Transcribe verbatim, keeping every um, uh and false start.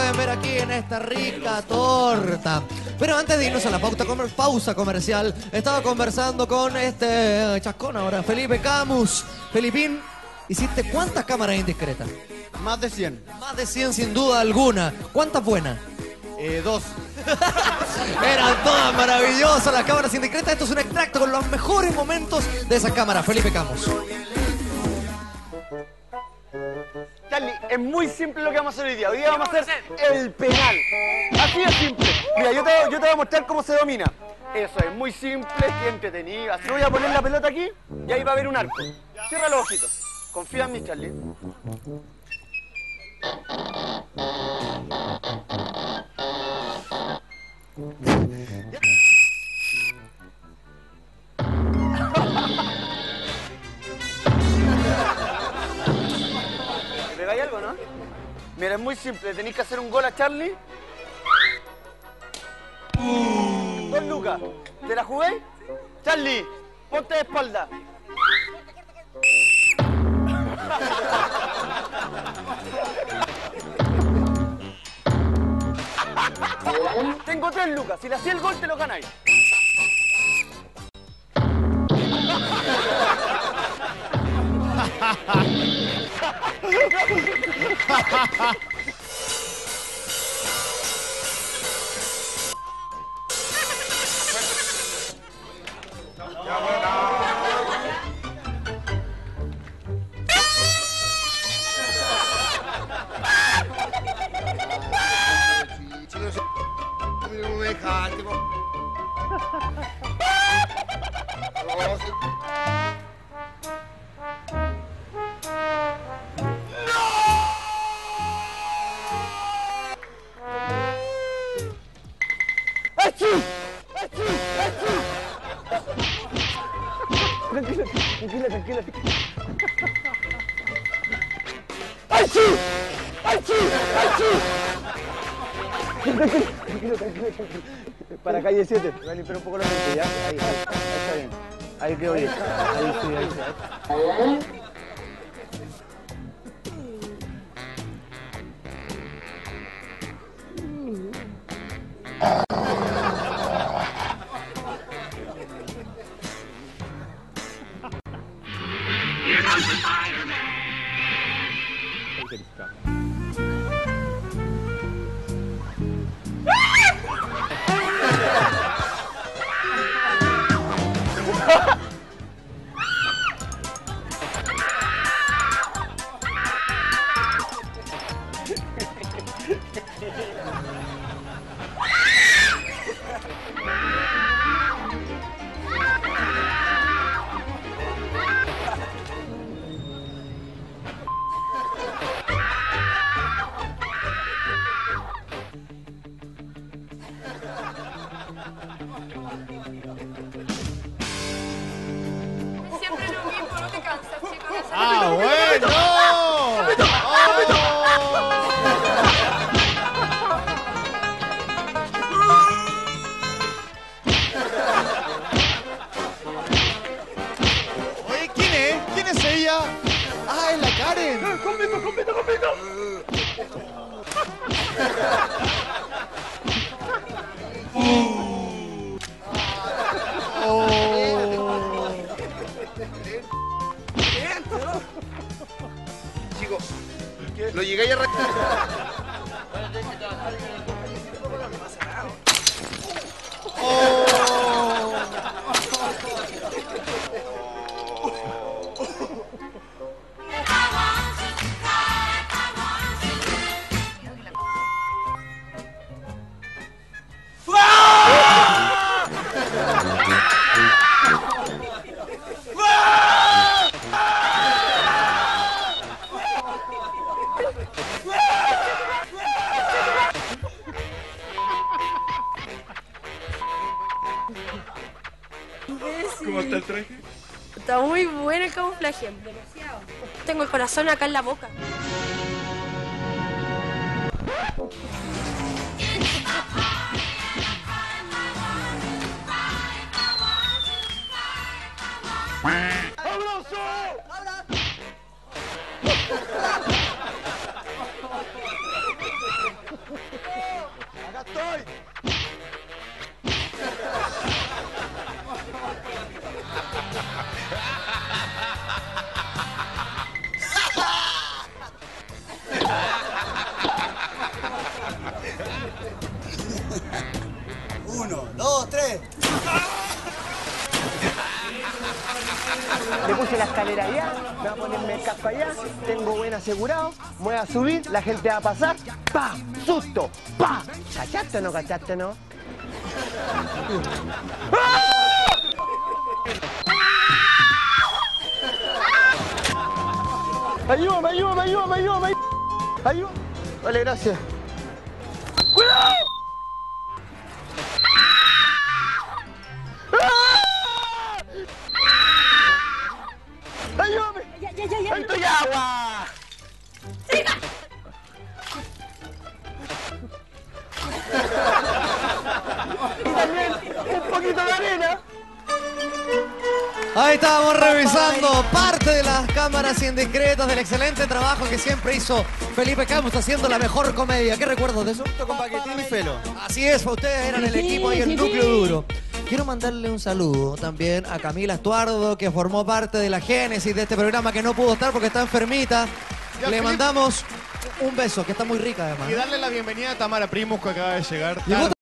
pueden ver aquí en esta rica torta. Pero antes de irnos a la pauta, comer, pausa comercial, estaba conversando con este eh, chascón ahora, Felipe Camus. Felipín, ¿hiciste cuántas cámaras indiscretas? Más de cien. Más de cien sin duda alguna. ¿Cuántas buenas? Eh, dos. Eran todas maravillosas las cámaras indiscretas. Esto es un extracto con los mejores momentos de esas cámaras. Felipe Camus. Charlie, es muy simple lo que vamos a hacer hoy día. Hoy día vamos a hacer el penal. Así de simple. Mira, yo te, yo te voy a mostrar cómo se domina. Eso es muy simple y entretenido. Así voy a poner la pelota aquí y ahí va a haber un arco. Cierra los ojitos. Confía en mí, Charlie. ¿Pegáis algo, no? Mira, es muy simple. Tenéis que hacer un gol a Charlie. Dos lucas. ¿Te la jugué? Charlie, ponte de espalda. Tengo tres lucas. Si le hacía el gol, te lo ganáis. Tranquila, tranquila, tranquila. ¡Achú! ¡Achú! ¡Achú! Tranquilo, tranquilo, tranquilo, tranquilo. Para calle siete. Voy a limpiar un poco la mente, ¿ya? Ahí, ahí, ahí está bien. Ahí quedó bien. Ahí sí, ahí sí. Siempre lo mismo, no te cansas, chicos. ¡Ah, bueno! Oye, ¿quién es? ¿Quién es ella? ¡Ah, es la Karen! ¡Compito, compito, compito! Chicos, lo llegué a re... ¿Cómo está el traje? Está muy bueno el camuflaje. Demasiado. Tengo el corazón acá en la boca. Le puse la escalera allá, me voy a ponerme el casco allá, tengo buen asegurado, me voy a subir, la gente va a pasar, ¡pa! ¡Susto! ¡Pa! ¿Cachaste o no cachaste, no? Ayúdame, ayúdame, ayúdame, ayúdame. Ayúdame. Vale, gracias. ¡Cuidado! ¡Ayúdame! Ya, ya, ya, ya. ¡Ahí estoy agua! Y también un poquito de arena. Ahí estábamos revisando parte de las cámaras indiscretas del excelente trabajo que siempre hizo Felipe Camus haciendo la mejor comedia. ¿Qué recuerdas de eso? Con Paquetín y Felo. Así es, ustedes eran el equipo y el núcleo duro. Quiero mandarle un saludo también a Camila Estuardo, que formó parte de la génesis de este programa, que no pudo estar porque está enfermita. Ya, Le Felipe. mandamos un beso, que está muy rica además. Y darle la bienvenida a Tamara Primus, que acaba de llegar. Llegó